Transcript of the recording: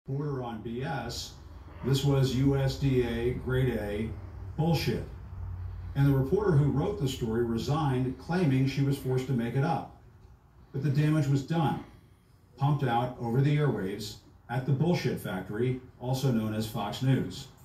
Border on BS, this was USDA grade A bullshit. And the reporter who wrote the story resigned, claiming she was forced to make it up. But the damage was done, pumped out over the airwaves at the bullshit factory, also known as Fox News.